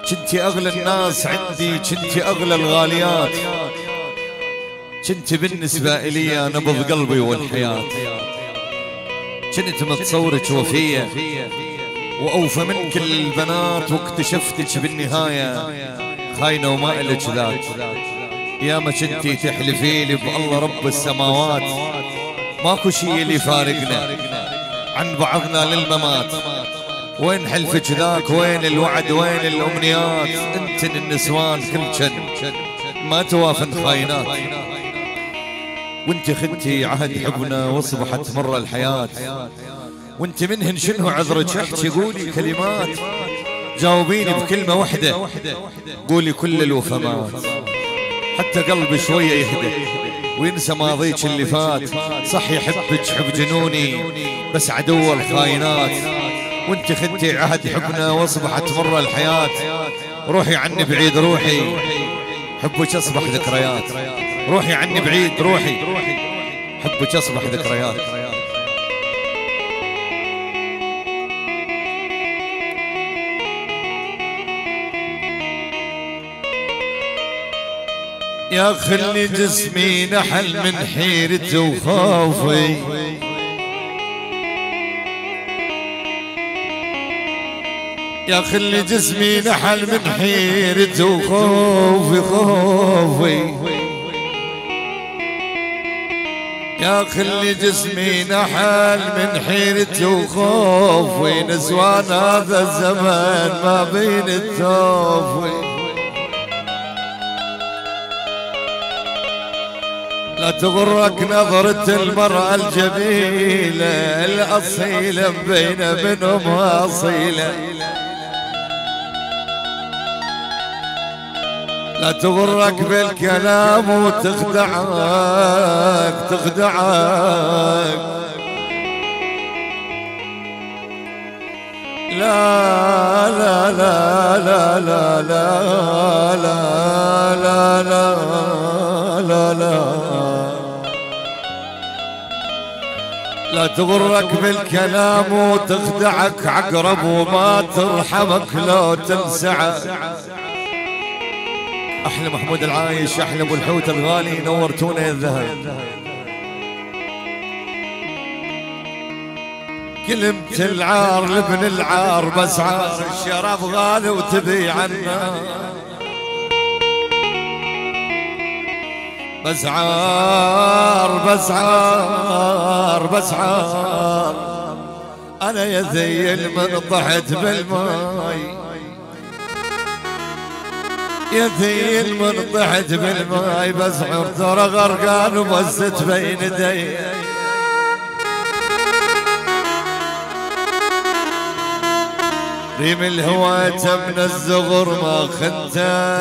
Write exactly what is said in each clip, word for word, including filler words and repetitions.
كنتي اغلى الناس عندي، كنتي اغلى الغاليات، كنتي بالنسبة الي نبض قلبي والحياة. كنت متصورك وفية واوفى من كل البنات، واكتشفتك بالنهاية خاينة وما الك ذات. يا ما كنتي تحلفي لي بالله رب السماوات ماكو شي اللي فارقنا عن بعضنا للممات. وين حلفك ذاك؟ وين الوعد؟ وين الامنيات؟ انتن النسوان كل شن ما توافن خاينات. وانت خدتي عهد حبنا واصبحت مر الحياة، وانت منهن شنو عذرك؟ احكي قولي كلمات، جاوبيني بكلمة وحدة، قولي كل الوفمات حتى قلبي شوية يهدى وينسى ماضيك اللي فات. صح يحبك حب جنوني بس عدو الخاينات. وانت خدتي عهد حبنا واصبحت مر الحياة، روحي عني بعيد روحي، حبك اصبح ذكريات. روحي عني بعيد روحي، حبك اصبح ذكريات. يا خلي جسمي نحل من حيرتي وخوفي، يا خلي جسمي نحل من حيرتي وخوفي خوفي، يا خلي جسمي نحل من حيرتي وخوفي. نسوان هذا الزمان ما بين التوفي. لا تغرك نظرة المرأة الجميلة الأصيلة بين منهم أصيلة. لا تغرك بالكلام وتخدعك تخدعك. لا لا لا لا لا لا لا لا لا لا لا تغرك بالكلام وتخدعك عقرب وما ترحمك لو تنسعك. احلى محمود العايش، احلى ابو الحوت الغالي، نورتونا يا الذهب. كلمة العار لابن العار بس عار الشرف غالي وتبي عنا. بس عار بس عار بس عار انا يا ذيل من طحت بالماي، يا ذيل من طحت بالماي. بس عار ترى غرقان وبست بين يدي. ريم الهوى من الزغر ما خنته،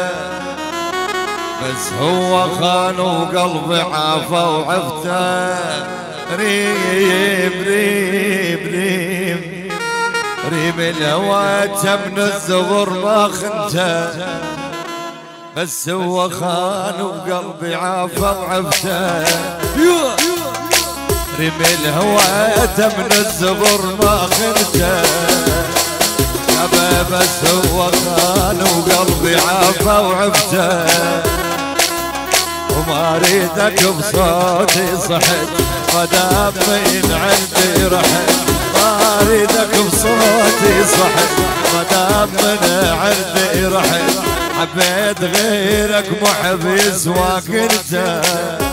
بس هو خان وقلبي عافى وعفته. ريم ريم ريم ريم الهوى من الزغر ما خنته، بس هو خان وقلبي عافى وعفته. ريم الهوى من الزغر ما خنته، بس هو خان وقلبي عافى وعفته. وما اريدك بصوتي صحت مدام من عندي رحت. ما اريدك بصوتي صحت مدام من عندي رحت. حبيت غيرك محب يسواك انت.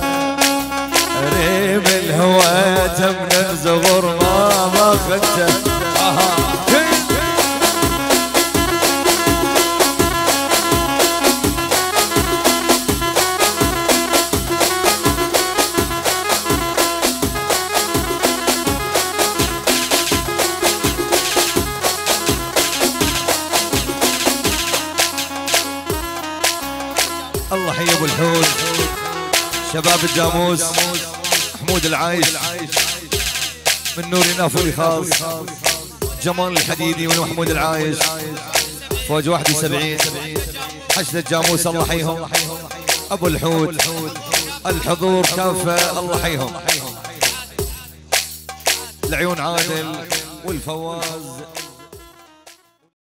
ريم الهوى من الزغر ما ما خدته. الله حي ابو الحوت، شباب الجاموس، محمود العايش، من نوري نافوري خاص، جمال الحديدي ومحمود العايش، فوج واحد وسبعين، حشد الجاموس الله حيهم، ابو الحوت، الحضور كافة الله حيهم، العيون عادل والفواز.